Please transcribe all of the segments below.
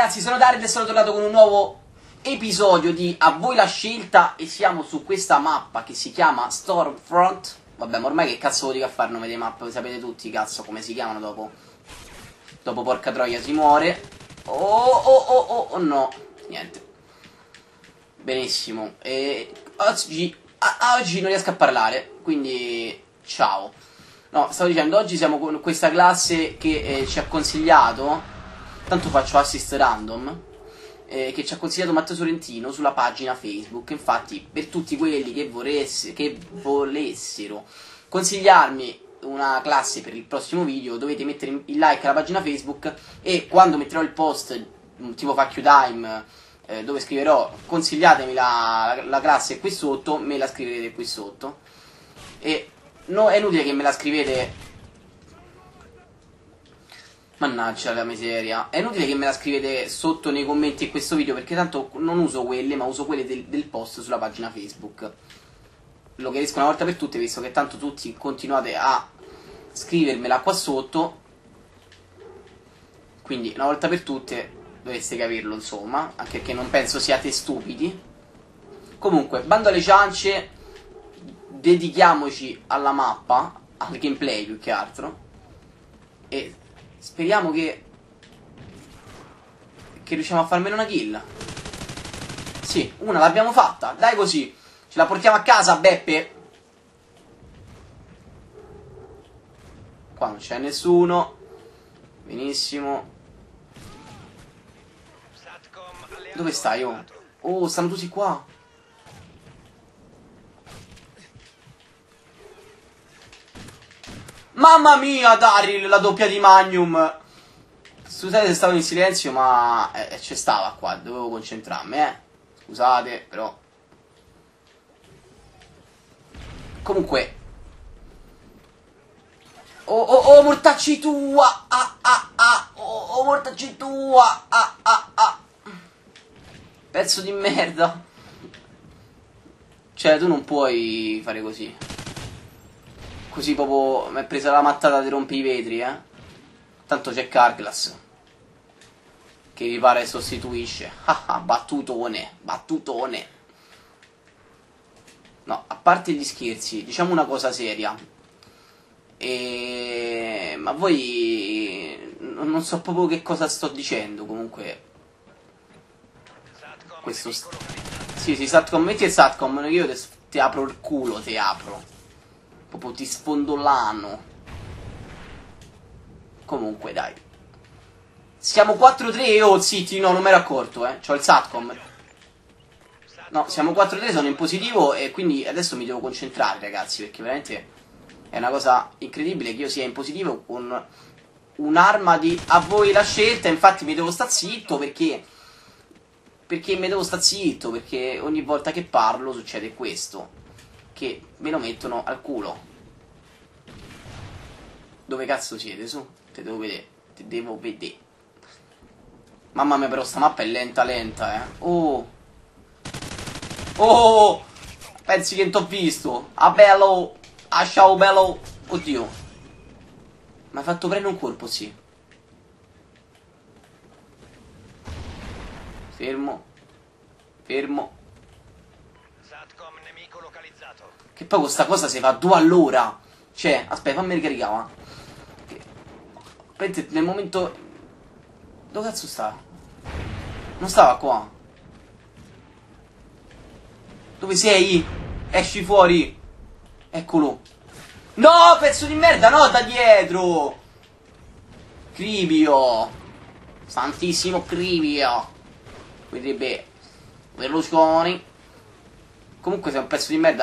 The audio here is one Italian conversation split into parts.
ragazzi, sono Dario e sono tornato con un nuovo episodio di A voi la scelta e siamo su questa mappa che si chiama Stormfront. Vabbè, ma ormai che cazzo vuol dire a fare il nome delle mappe? Voi sapete tutti, cazzo, come si chiamano dopo porca troia si muore. Oh no, niente. Benissimo. E oggi non riesco a parlare, quindi ciao. No, stavo dicendo, oggi siamo con questa classe che ci ha consigliato, tanto faccio assist random, che ci ha consigliato Matteo Sorrentino sulla pagina Facebook. Infatti, per tutti quelli che volessero consigliarmi una classe per il prossimo video, dovete mettere il like alla pagina Facebook e quando metterò il post tipo Fuck You Time, dove scriverò consigliatemi la classe qui sotto, me la scriverete qui sotto. E no, è inutile che me la scrivete. Mannaggia la miseria. È inutile che me la scrivete sotto nei commenti di questo video, perché tanto non uso quelle, ma uso quelle del post sulla pagina Facebook. Lo chiarisco una volta per tutte, visto che tanto tutti continuate a scrivermela qua sotto. Quindi una volta per tutte dovreste capirlo, insomma, anche perché non penso siate stupidi. Comunque, bando alle ciance, dedichiamoci alla mappa, al gameplay più che altro, e speriamo che riusciamo a farmene una kill. Sì, una l'abbiamo fatta, dai così, ce la portiamo a casa, Beppe. Qua non c'è nessuno, benissimo. Dove stai, oh? Oh, stanno tutti qua. Mamma mia, Daryl, la doppia di Magnum. Scusate se stavo in silenzio, ma c'è stava qua, dovevo concentrarmi, Scusate, però. Comunque. Oh, mortacci tua. Oh, mortacci tua. Pezzo di merda. Cioè, tu non puoi fare così. Così proprio mi è presa la mattata di rompi i vetri, Tanto c'è Carglass che mi pare sostituisce. Battutone. No, a parte gli scherzi, diciamo una cosa seria. Ma voi non so proprio che cosa sto dicendo. Comunque questo sì, Satcom, metti il Satcom, io ti apro il culo, ti apro. Proprio ti sfondo l'ano. Comunque, dai. Siamo 4-3, oh, zitti, no, non mi ero accorto, C'ho il Satcom. No, siamo 4-3, sono in positivo e quindi adesso mi devo concentrare, ragazzi, perché veramente è una cosa incredibile che io sia in positivo con un'arma di a voi la scelta. Infatti mi devo sta zitto perché mi devo sta zitto, perché ogni volta che parlo succede questo, che me lo mettono al culo. Dove cazzo siete? Su, te devo vedere. Mamma mia, però sta mappa è lenta, Oh, pensi che non t'ho visto? Ah bello, ah ciao bello. Oddio, mi hai fatto prendere un colpo, sì. Fermo. Che poi questa cosa si fa 2 all'ora. Cioè, aspetta, fammi ricaricare. Nel momento. Dove cazzo sta? Non stava qua. Dove sei? Esci fuori. Eccolo. No, pezzo di merda, no, da dietro. Cribio. Santissimo Cribio. Quindi beh, Berlusconi. Comunque sei un pezzo di merda.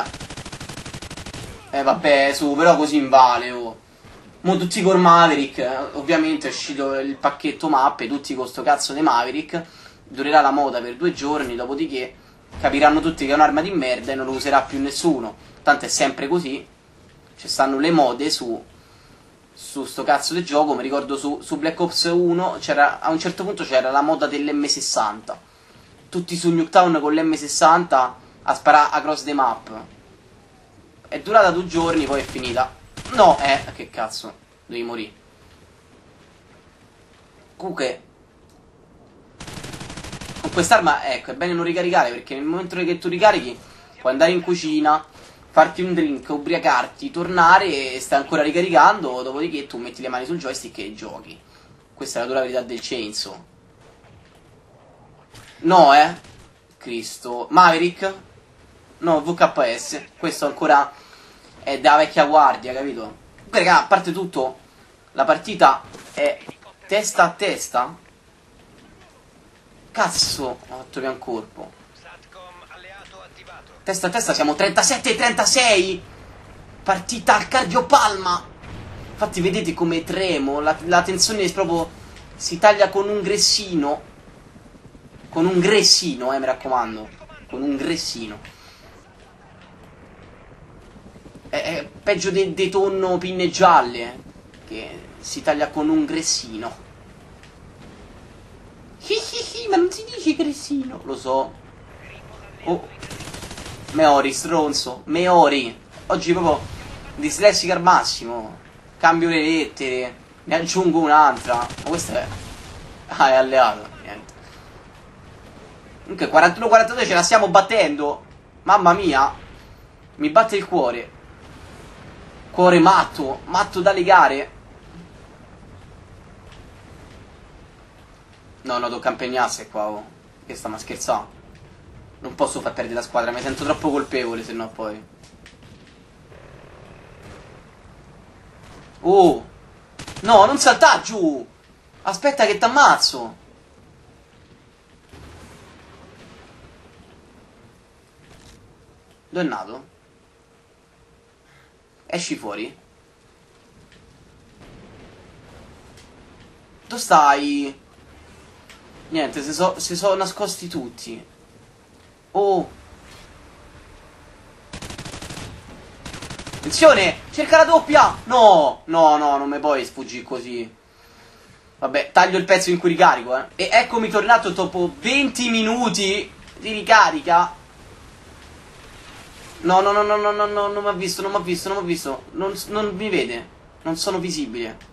Vabbè, su, però così invale, oh. Mo tutti con Maverick, ovviamente è uscito il pacchetto mappe, tutti con sto cazzo di Maverick. Durerà la moda per 2 giorni, dopodiché capiranno tutti che è un'arma di merda e non lo userà più nessuno. Tanto è sempre così. Ci stanno le mode su sto cazzo di gioco. Mi ricordo su Black Ops 1 a un certo punto c'era la moda dell'M60. Tutti su Nuketown con l'M60 a sparare across the map. È durata 2 giorni, poi è finita. No, che cazzo, devi morire. Comunque Quest'arma, ecco, è bene non ricaricare, perché nel momento che tu ricarichi puoi andare in cucina, farti un drink, ubriacarti, tornare e stai ancora ricaricando, dopodiché tu metti le mani sul joystick e giochi. Questa è la dura verità del Chainsaw. No, Cristo. Maverick? No, VKS. Questo ancora è della vecchia guardia, capito? Comunque, raga, a parte tutto, la partita è testa a testa. Cazzo, ho fatto via un colpo. Testa a testa siamo 37-36. Partita al cardiopalma. Infatti vedete come tremo. La tensione è proprio, si taglia con un gressino. Con un gressino, mi raccomando. Con un gressino. È peggio dei tonno pinne gialle, che si taglia con un gressino. Ma non si dice gressino. Lo so. Oh, Meori, stronzo. Meori. Oggi proprio dislessica al massimo. Cambio le lettere. Ne aggiungo un'altra. Ma questa è... Ah, è alleato. Niente. Comunque 41-42 ce la stiamo battendo. Mamma mia. Mi batte il cuore. Cuore matto. Matto da legare. No, tocca impegnarsi qua, oh. Che sta ma scherzando. Non posso far perdere la squadra, mi sento troppo colpevole, se no poi. Oh! No, non saltare giù! Aspetta che t'ammazzo! Dove è nato? Esci fuori? Dove stai? Niente, si sono nascosti tutti. Oh! Attenzione! Cerca la doppia! No! No, non mi puoi sfuggire così. Vabbè, taglio il pezzo in cui ricarico, E eccomi tornato dopo 20 minuti di ricarica. No, non mi ha visto, non mi ha visto. Non mi vede. Non sono visibile.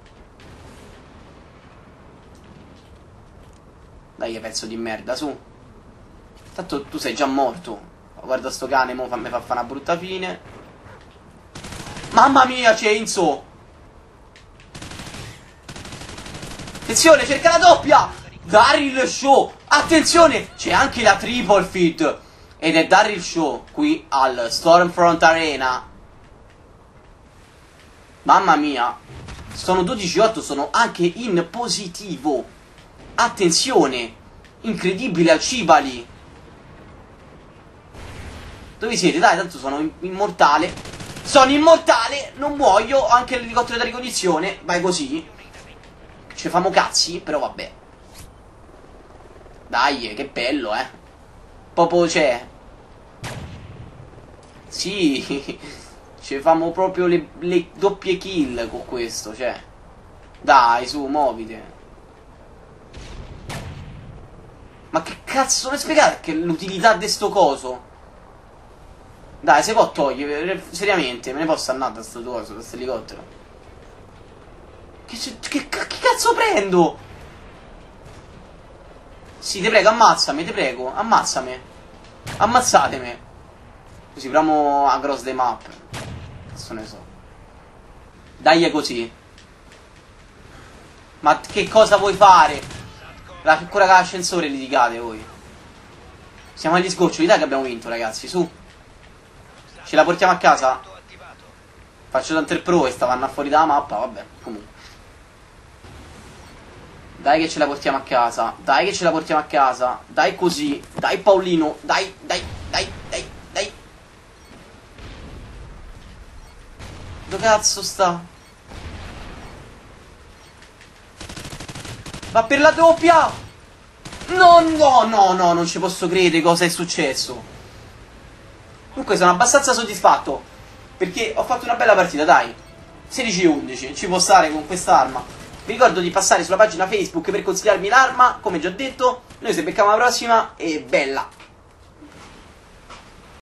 Dai, pezzo di merda, su. Tanto tu sei già morto. Guarda sto cane, mo mi fa fare una brutta fine. Mamma mia, Chainsaw! Attenzione, cerca la doppia! Daryl Shaw! Attenzione, c'è anche la triple feed. Ed è Daryl Shaw qui al Stormfront Arena. Mamma mia. Sono 12-8, sono anche in positivo. Attenzione! Incredibile al Cibali! Dove siete? Dai, tanto sono immortale. Sono immortale! Non muoio! Ho anche l'elicottero da ricognizione. Vai così. Ci famo cazzi, però vabbè. Dai, che bello, Proprio c'è. Sì. Ci famo proprio le doppie kill con questo, cioè. Dai, su, muovite. Ma che cazzo mi spiegate che l'utilità di sto coso? Dai, se può togliere, seriamente, me ne posso andare da sto coso, da sto elicottero. Che cazzo prendo? Sì, te prego, ammazzami, te prego, ammazzami. Ammazzatemi. Così, proviamo a cross the map. Cazzo ne so. Dai, è così. Ma che cosa vuoi fare? Ancora con l'ascensore litigate voi. Siamo agli sgoccioli, dai che abbiamo vinto, ragazzi, su. Ce la portiamo a casa? Faccio tanto il pro e stavano fuori dalla mappa, vabbè, comunque. Dai che ce la portiamo a casa. Dai che ce la portiamo a casa. Dai così. Dai Paolino. Dai. Dove cazzo sta? Va per la doppia! No, non ci posso credere cosa è successo. Comunque sono abbastanza soddisfatto, perché ho fatto una bella partita, dai. 16-11, ci può stare con quest'arma. Vi ricordo di passare sulla pagina Facebook per consigliarmi l'arma, come già detto. Noi ci becchiamo alla prossima e bella!